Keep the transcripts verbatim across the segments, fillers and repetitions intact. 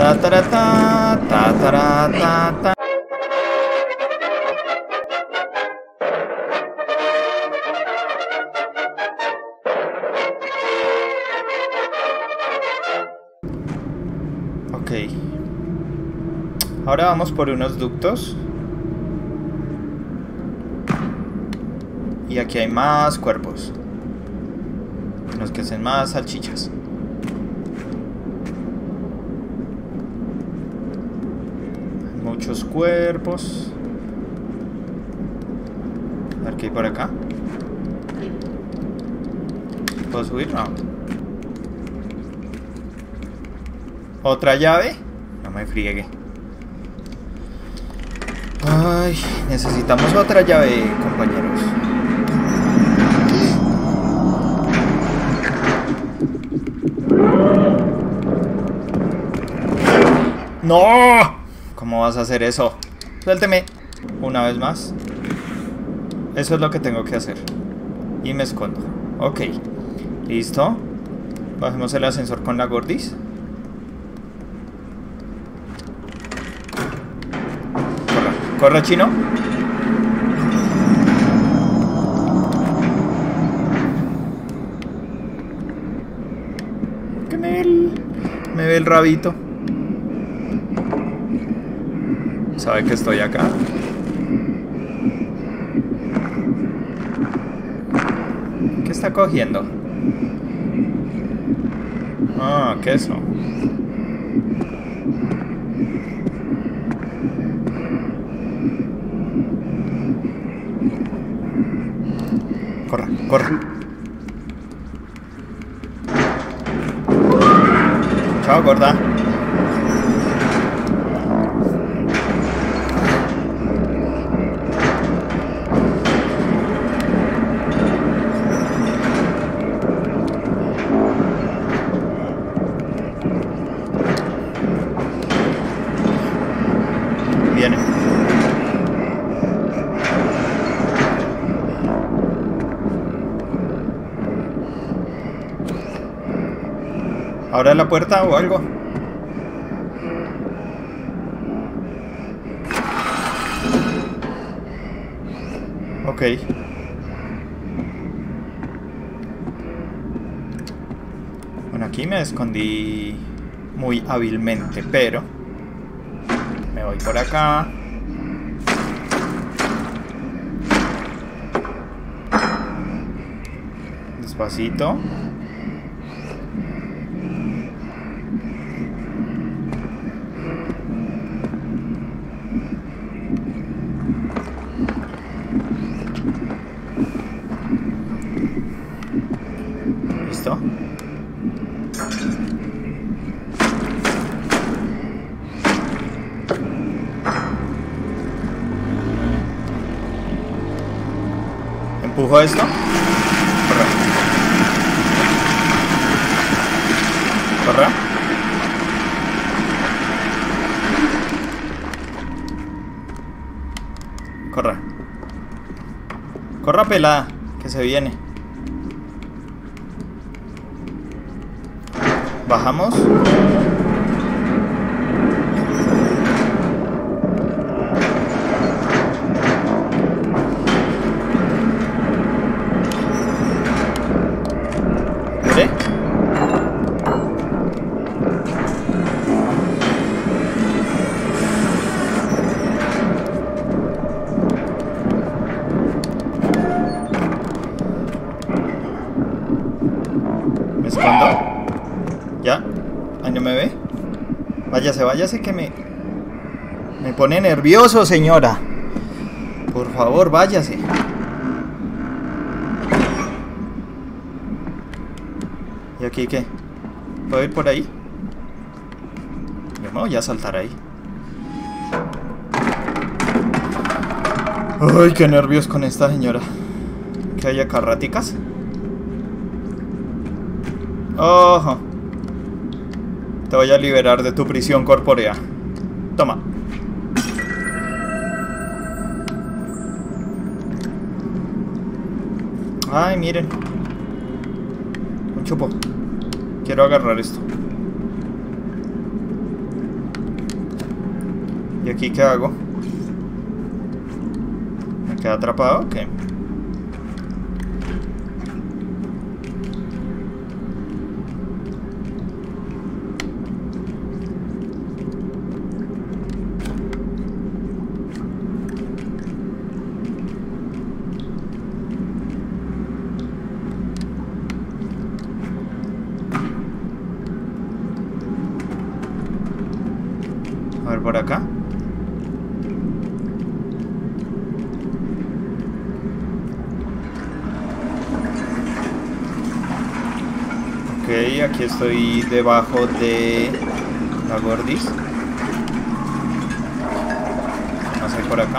Ta, ta, ta, ta, ta, ta, ta. Ok. Ahora vamos por unos ductos. Y aquí hay más cuerpos. Los que hacen más salchichas. Muchos cuerpos. A ver qué hay por acá. ¿Puedo subir? No. ¿Otra llave? No me friegue. Ay, necesitamos otra llave, compañeros. ¡No! ¿Cómo vas a hacer eso? Suélteme. Una vez más. Eso es lo que tengo que hacer. Y me escondo. Ok. Listo. Bajemos el ascensor con la gordis. Corre. Corre, chino. Que me ve el... Me ve el rabito. Sabe que estoy acá. ¿Qué está cogiendo? Ah, queso. Corra, corra. Chao, gorda. Viene. ¿Abre la puerta o algo? Ok. Bueno, aquí me escondí muy hábilmente, pero me voy por acá. Despacito. ¿Listo? ¿Empujo esto? Corre. Corre. Corre. Corra, pelada, que se viene. Bajamos. ¿Vale? Me escondo. ¿Ya? Ahí no me ve. Váyase, váyase que me... Me pone nervioso, señora. Por favor, váyase. ¿Y aquí qué? ¿Puedo ir por ahí? Yo me voy a saltar ahí. Ay, qué nervios con esta señora. ¿Qué hay acá, raticas? Ojo. Te voy a liberar de tu prisión corpórea. Toma. Ay, miren. Un chupo. Quiero agarrar esto. ¿Y aquí qué hago? ¿Me queda atrapado o qué? A ver por acá. Ok, aquí estoy debajo de la Gordis. ¿Qué más hay por acá?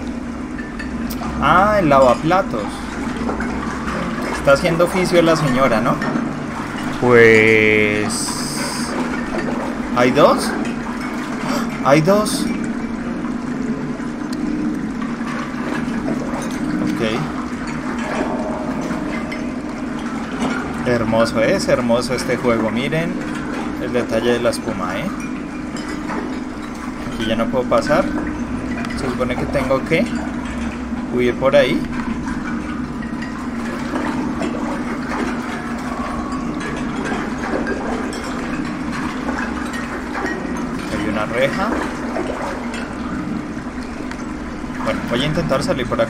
Ah, el lavaplatos. Está haciendo oficio la señora, ¿no? Pues... ¿hay dos? ¿Hay dos? Ok. Hermoso, es hermoso este juego. Miren el detalle de la espuma, ¿eh? Aquí ya no puedo pasar. Se supone que tengo que huir por ahí. Hay una reja. Bueno, voy a intentar salir por acá.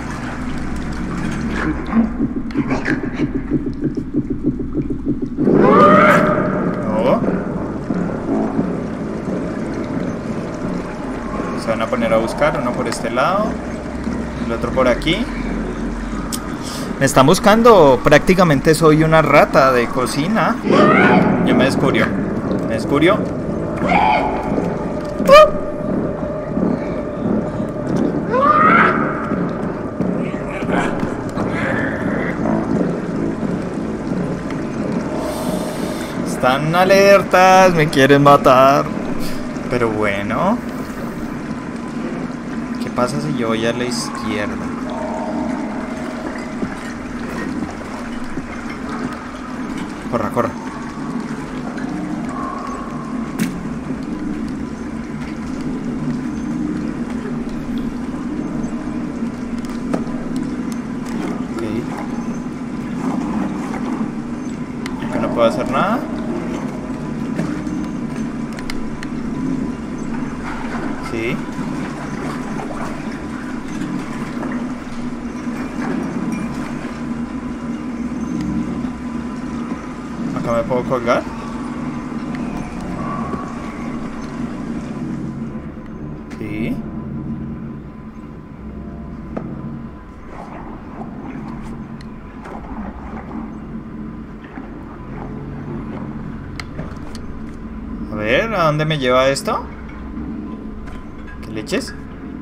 No. Se van a poner a buscar, uno por este lado, el otro por aquí. Me están buscando, prácticamente soy una rata de cocina. Ya me descubrió. Me descubrió. Están alertas, me quieren matar. Pero bueno. ¿Qué pasa si yo voy a la izquierda? Corra, corra. Ok. Acá no puedo hacer nada. Sí. Acá me puedo colgar. Sí. A ver, ¿a dónde me lleva esto? ¿Qué leches?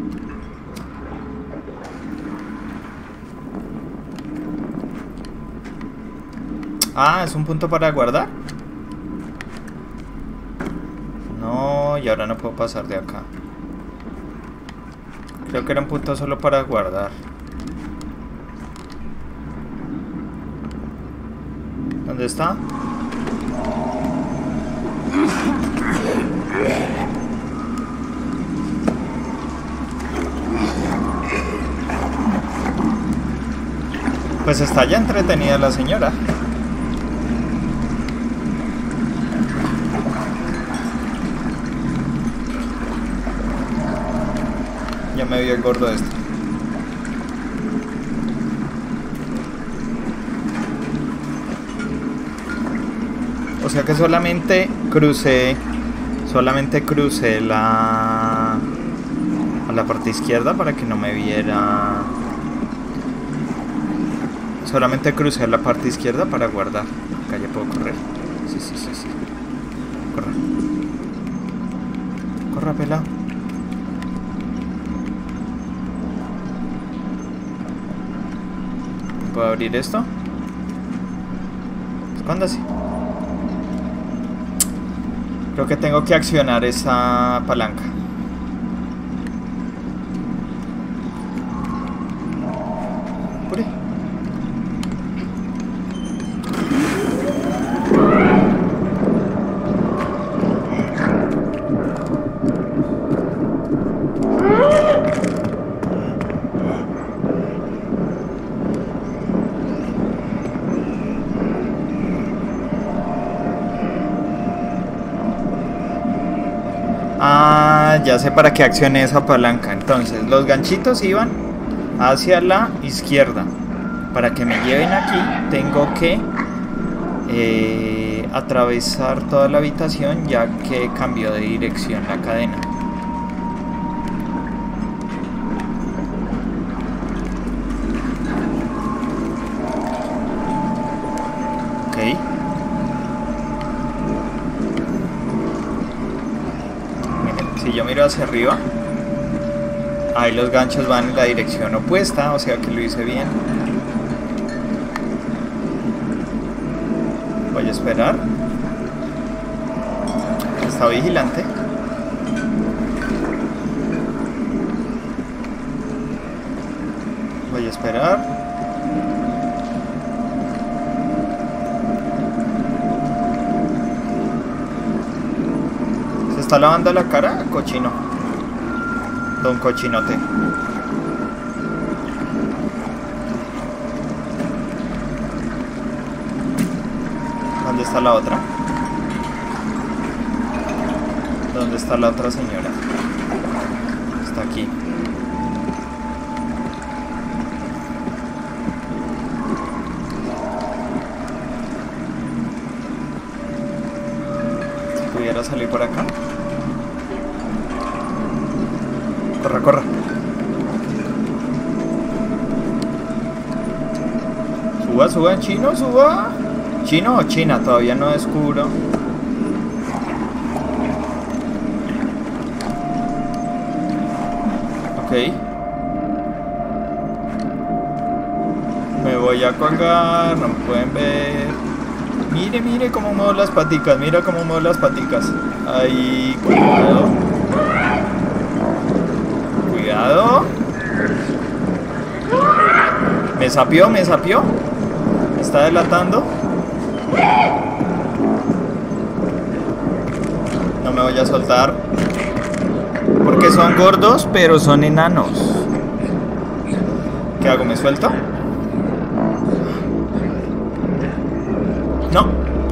Ah, ¿es un punto para guardar? No, y ahora no puedo pasar de acá. Creo que era un punto solo para guardar. ¿Dónde está? Pues está ya entretenida la señora. Ya me vio el gordo este. O sea que solamente crucé Solamente crucé la a la parte izquierda para que no me viera. Solamente crucé la parte izquierda para guardar. Acá ya puedo correr. Sí, sí, sí, sí. Corra. Corra, pelado. ¿Puedo abrir esto? Escóndase. Creo que tengo que accionar esa palanca. Por ahí. Ah, ya sé para qué accione esa palanca. Entonces, los ganchitos iban hacia la izquierda. Para que me lleven aquí, tengo que eh, atravesar toda la habitación, ya que cambió de dirección la cadena. Ok. Si yo miro hacia arriba, ahí los ganchos van en la dirección opuesta, o sea que lo hice bien. Voy a esperar. Está vigilante. Voy a esperar. ¿Está lavando la cara? Cochino. Don Cochinote. ¿Dónde está la otra? ¿Dónde está la otra señora? Está aquí. Si pudiera salir por acá. Corra, corra. Suba, suba, chino, suba. ¿Chino o china? Todavía no descubro. Ok. Me voy a colgar, no me pueden ver. Mire, mire cómo muevo las paticas, mira cómo muevo las paticas. Ahí, cuidado. Cuidado. Me sapió, me sapió. Me está delatando. No me voy a soltar. Porque son gordos, pero son enanos. ¿Qué hago? ¿Me suelto? No.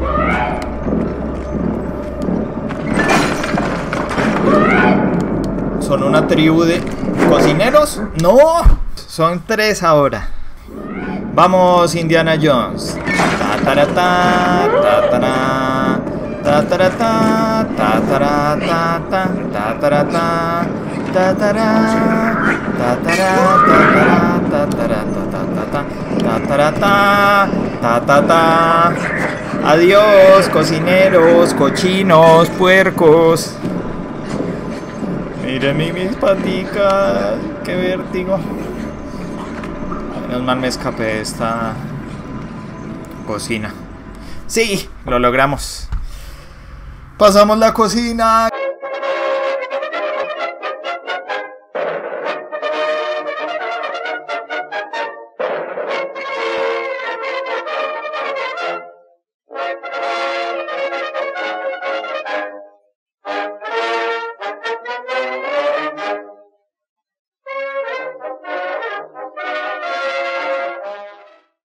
Son una tribu de cocineros. No. Son tres ahora. Vamos, Indiana Jones. Ta-ta-ra-ta, ta-ta-ra, ta-ta-ra-ta, ta-ta-ra-ta, ta-ta-ra-ta, ta-ta-ra, ta-ta-ra, ta-ta-ra, ta-ta-ra, ta-ta-ta. Adiós, cocineros, cochinos, puercos. Miren mis paticas, qué vértigo. Menos mal me escapé de esta cocina. Sí, lo logramos. Pasamos la cocina.